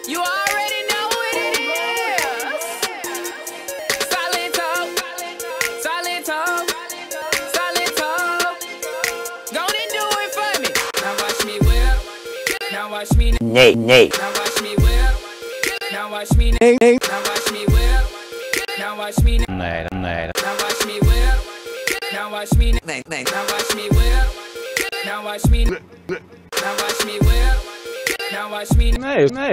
You already know what it is. Solid talk, solid talk, solid talk. Go and do it for me. Now watch me whip. Now watch me. Nate. Now watch me whip. Now watch me. Now watch me whip. Now watch me. Nee. Now watch me whip. Now watch me. Now watch me whip. Now watch me. Now watch me whip. Now watch me. Nee.